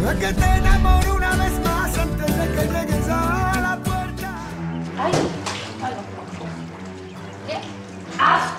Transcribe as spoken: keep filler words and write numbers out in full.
que te enamoro una vez más antes de que llegues a la puerta. Ay, ay, no. ¿Qué? ¡Ah!